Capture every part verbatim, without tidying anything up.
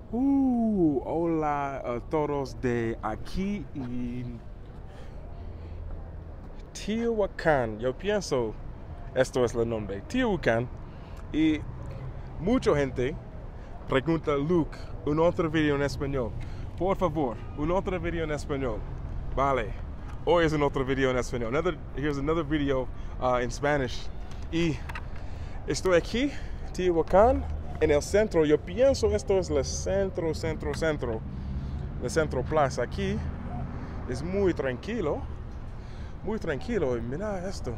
Uh, hola a todos de aquí en Tehuacán. Yo pienso, esto es el nombre, Tehuacán. Y mucha gente pregunta, Luke, un otro video en español. Por favor, un otro video en español. Vale. Hoy es un otro video en español. Another, here's another video uh, in Spanish. Y estoy aquí, Tehuacán, en el centro. Yo pienso esto es el centro, centro, centro. El centro plaza. Aquí es muy tranquilo. Muy tranquilo. Y mira esto.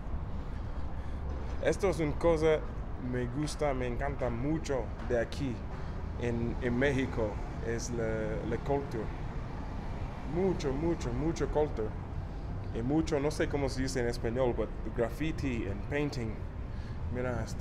Esto es una cosa me gusta, me encanta mucho de aquí en, en México. Es la, la cultura. Mucho, mucho, mucho cultura. Y mucho, no sé cómo se dice en español, but graffiti and painting. Mira esto.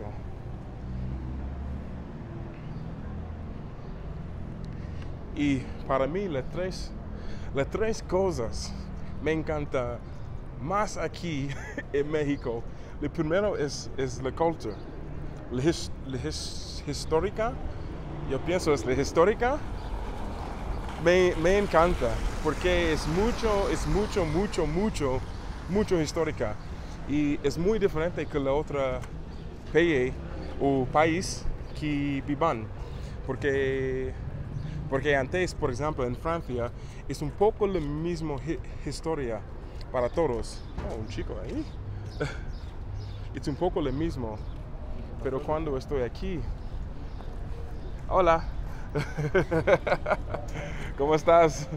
Y para mí las tres, las tres cosas me encanta más aquí en México. Lo primero es, es la cultura. La, his, la his, histórica, yo pienso es la histórica. Me, me encanta porque es mucho, es mucho, mucho, mucho, mucho histórica. Y es muy diferente que la otra país o país que vivan. Porque Porque antes, por ejemplo, en Francia, es un poco la misma historia para todos. Oh, un chico ahí. Es un poco lo mismo. Pero cuando estoy aquí... Hola. ¿Cómo estás?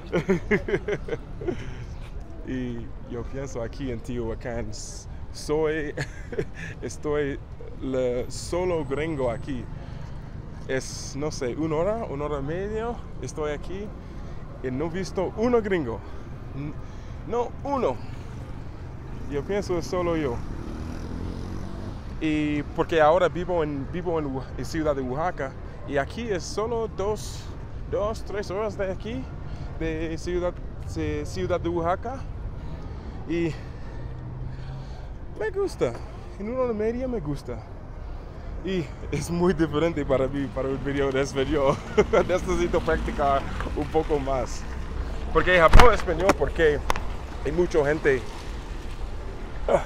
Y yo pienso aquí en Tehuacán, soy... estoy el solo gringo aquí. Es, no sé, una hora, una hora y media, estoy aquí y no he visto uno gringo. No, uno. Yo pienso es solo yo. Y porque ahora vivo en, vivo en, en Ciudad de Oaxaca y aquí es solo dos, dos, tres horas de aquí, de Ciudad, de Ciudad de Oaxaca. Y me gusta, en una hora y media me gusta. Y es muy diferente para mí, para un video de español. Necesito practicar un poco más. Porque hablo español porque hay mucha gente... Uh,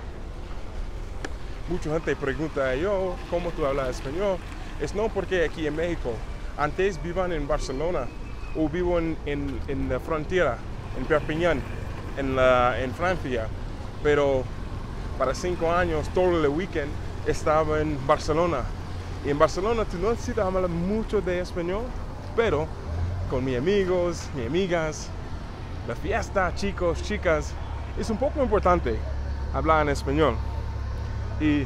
mucha gente pregunta yo, ¿cómo tú hablas español? Es no porque aquí en México. Antes vivían en Barcelona o vivo en, en, en la frontera, en Perpiñán, en, la, en Francia. Pero para cinco años, todo el weekend, estaba en Barcelona. Y en Barcelona tú no necesitas hablar mucho de español, pero con mis amigos, mis amigas, la fiesta, chicos, chicas, es un poco importante hablar en español. Y,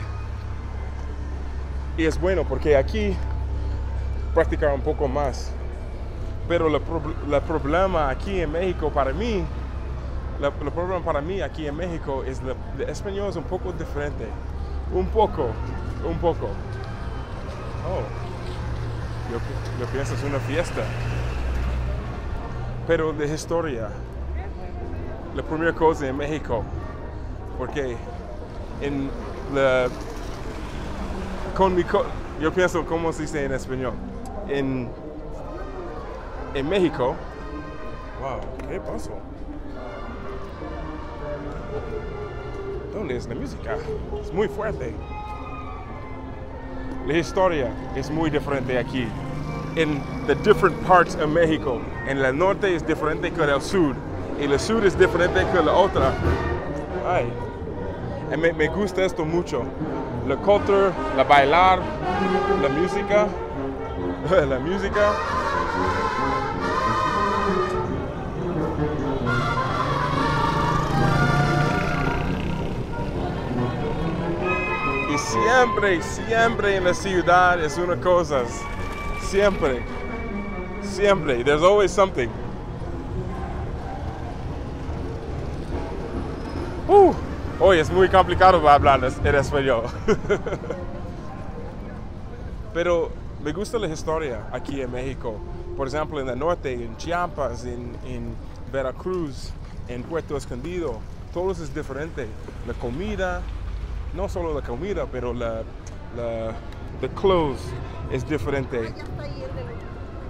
y es bueno porque aquí practicar un poco más. Pero el pro, problema aquí en México para mí, el problema para mí aquí en México es que el español es un poco diferente. Un poco, un poco. Oh, yo, yo pienso es una fiesta. Pero de historia, la primera cosa en México, porque en la, con mi, yo pienso cómo se dice en español. En, en México, wow, ¿qué pasó? ¿Dónde es la música? Es muy fuerte. La historia es muy diferente aquí. En the different parts of México. En el norte es diferente que el sur. Y el sur es diferente que la otra. Ay. Y me, me gusta esto mucho. La cultura, la bailar, la música. La música. Y siempre, siempre en la ciudad es una cosa. Siempre. Siempre. There's always something. Uh, hoy es muy complicado para hablar en español. Pero me gusta la historia aquí en México. Por ejemplo, en el norte, en Chiapas, en, en Veracruz, en Puerto Escondido. Todo es diferente. La comida. No solo la comida, pero la, la the clothes es diferente.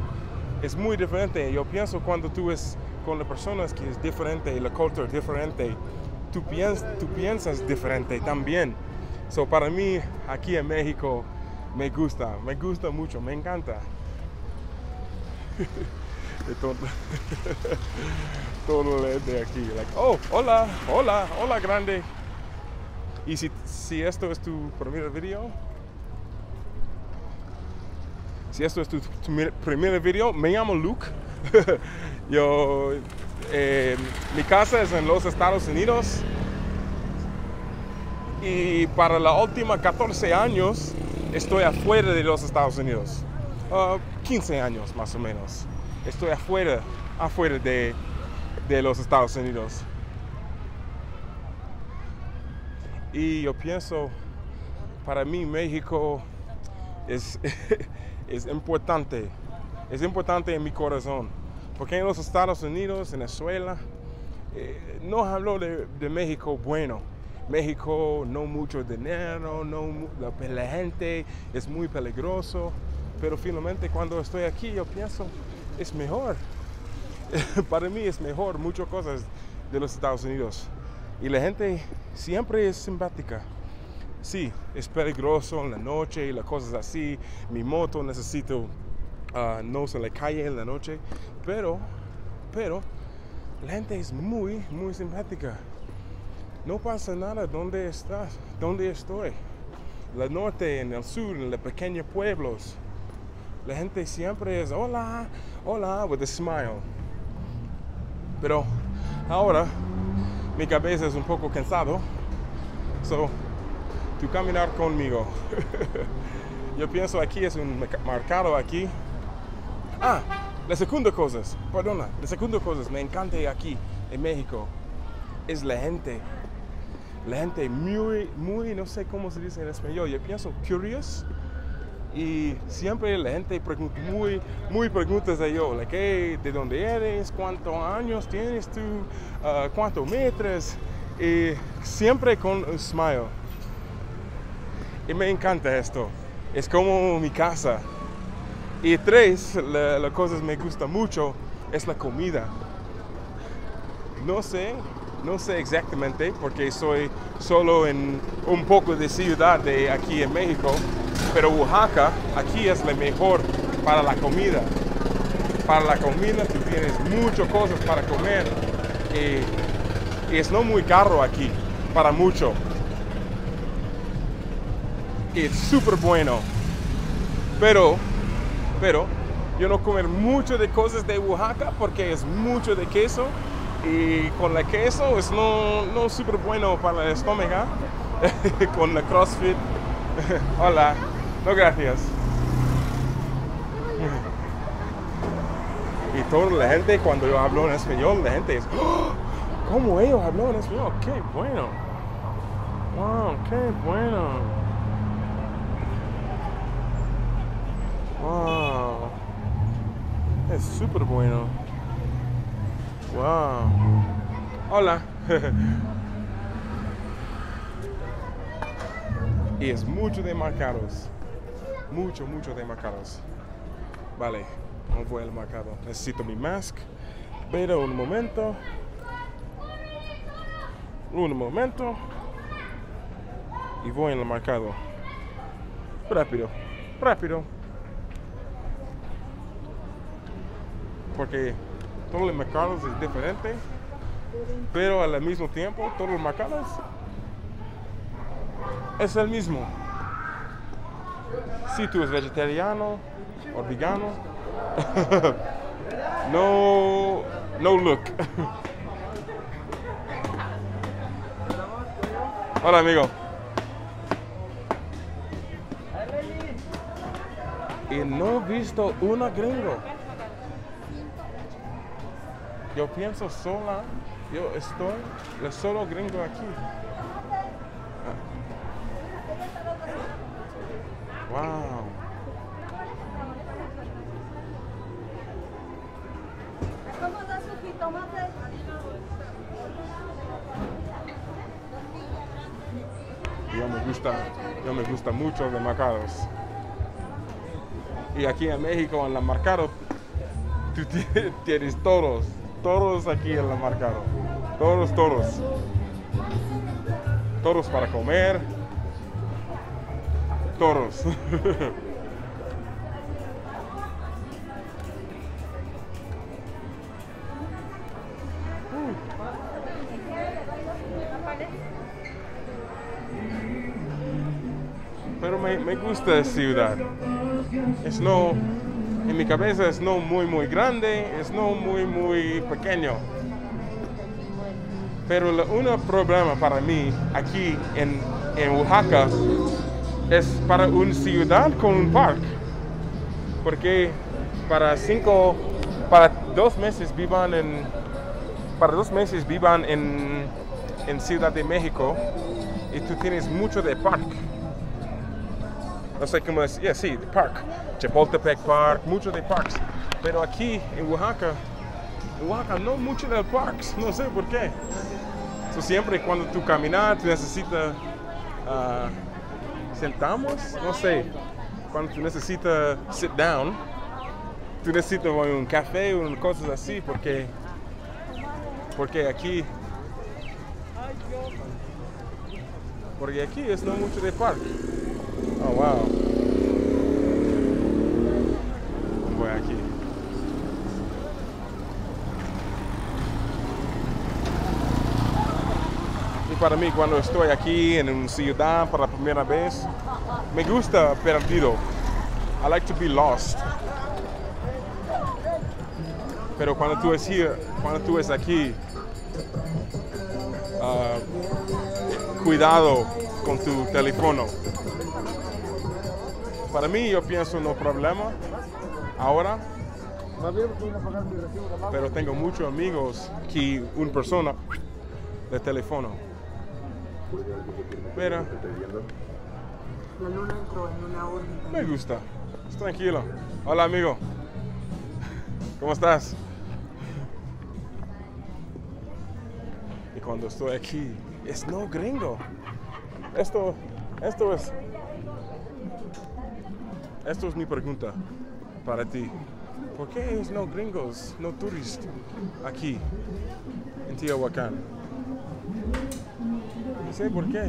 es muy diferente. Yo pienso cuando tú es con las personas que es diferente, la cultura es diferente, tú, piens, tú piensas diferente también. So, para mí, aquí en México, me gusta, me gusta mucho, me encanta. Todo de aquí, like, oh, hola, hola, hola grande. Y si, si esto es tu primer video, si esto es tu, tu primer video, me llamo Luke. Yo, eh, mi casa es en los Estados Unidos. Y para los últimos catorce años estoy afuera de los Estados Unidos. Uh, quince años más o menos. Estoy afuera, afuera de, de los Estados Unidos. Y yo pienso, para mí México es, es importante. Es importante en mi corazón. Porque en los Estados Unidos, en Venezuela, eh, no hablo de, de México bueno. México no mucho dinero, no, la, la gente es muy peligroso, pero finalmente cuando estoy aquí yo pienso es mejor. Para mí es mejor muchas cosas de los Estados Unidos y la gente siempre es simpática. Sí, es peligroso en la noche y las cosas así. Mi moto necesito uh, no se le cae en la noche, pero, pero la gente es muy, muy simpática. No pasa nada donde estás, donde estoy. El norte, en el sur, en los pequeños pueblos. La gente siempre es hola, hola, with a smile. Pero ahora mi cabeza es un poco cansado. So, tú caminar conmigo. Yo pienso aquí es un mercado aquí. Ah, la segunda cosa, perdona, la segunda cosa me encanta aquí en México es la gente. La gente muy, muy, no sé cómo se dice en español, yo pienso curious. Y siempre la gente pregunta, muy, muy preguntas de yo, like, hey, ¿de dónde eres? ¿Cuántos años tienes tú? Uh, ¿Cuántos metros? Y siempre con un smile. Y me encanta esto. Es como mi casa. Y tres, la, la cosa que me gusta mucho es la comida. No sé. No sé exactamente porque soy solo en un poco de ciudad de aquí en México, pero Oaxaca aquí es la mejor para la comida. Para la comida tú tienes muchas cosas para comer y, y es no muy caro aquí, para mucho. Y es súper bueno. Pero, pero yo no comer mucho de cosas de Oaxaca porque es mucho de queso. Y con el queso es no, no súper bueno para el estómago. Con el CrossFit. Hola. No, gracias. Y toda la gente, cuando yo hablo en español, la gente es, ¡oh! ¿Cómo ellos hablan en español? ¡Qué bueno! ¡Wow! ¡Qué bueno! ¡Wow! Es súper bueno. Wow. Hola. Y es mucho de marcados. Mucho, mucho de marcados. Vale, no voy al marcado. Necesito mi mask. Pero un momento. Un momento. Y voy en el marcado. Rápido. Rápido. Porque todos los mercados es diferente, pero al mismo tiempo todos los mercados es el mismo. Si tú eres vegetariano o vegano, no, no look. Hola amigo. Y no he visto una gringo. Yo pienso sola, yo estoy el solo gringo aquí. Wow. ¿Cómo da su jitomate? Yo me gusta, yo me gusta mucho de mercados. Y aquí en México, en los mercados, tú tienes todos, todos aquí en el mercado. Todos, todos. Todos para comer. Todos. Pero me, me gusta la ciudad. Es no, en mi cabeza es no muy muy grande, es no muy muy pequeño. Pero el único problema para mí aquí en, en Oaxaca es para una ciudad con un parque. Porque para cinco, para dos meses vivan en, para dos meses vivan en, en Ciudad de México y tú tienes mucho de parque. No sé cómo es, yeah, sí, de parque. Chapultepec Park, mucho de parques. Pero aquí en Oaxaca, en Oaxaca no mucho de parques, no sé por qué. So, siempre cuando tú caminas, tú necesitas uh, sentamos, no sé, cuando tú necesitas sit down, tú necesitas un café o cosas así, porque, porque aquí, porque aquí es no mucho de parque. Oh, wow. Voy aquí. Y para mí, cuando estoy aquí en una ciudad por la primera vez, me gusta perdido. I like to be lost. Pero cuando tú es here, cuando tú es aquí, uh, cuidado con tu teléfono. Para mí, yo pienso no problema ahora, pero tengo muchos amigos que una persona de teléfono. Mira, me gusta, es tranquilo. Hola amigo, ¿cómo estás? Y cuando estoy aquí, es no gringo. Esto, esto es, esto es mi pregunta para ti. ¿Por qué es no gringos, no turistas aquí en Teotihuacán? No sé por qué.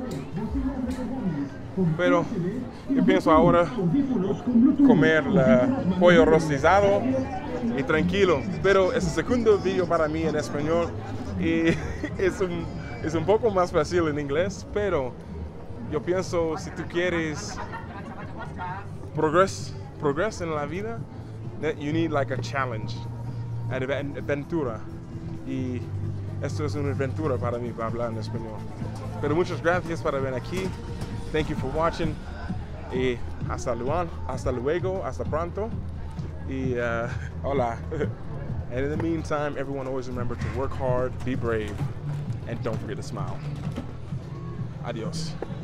Pero yo pienso ahora comer el pollo rostizado y tranquilo. Pero es el segundo video para mí en español y es un, es un poco más fácil en inglés, pero yo pienso si tú quieres progreso progress en la vida, that you need like a challenge, an aventura. Y esto es una aventura para mí, para hablar en español. Pero muchas gracias por venir aquí. Thank you for watching. Y hasta luego, hasta luego, hasta pronto. Y uh, hola. And in the meantime, everyone always remember to work hard, be brave, and don't forget to smile. Adios.